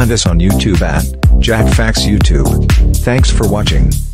find us on YouTube at JackedFacts YouTube. Thanks for watching.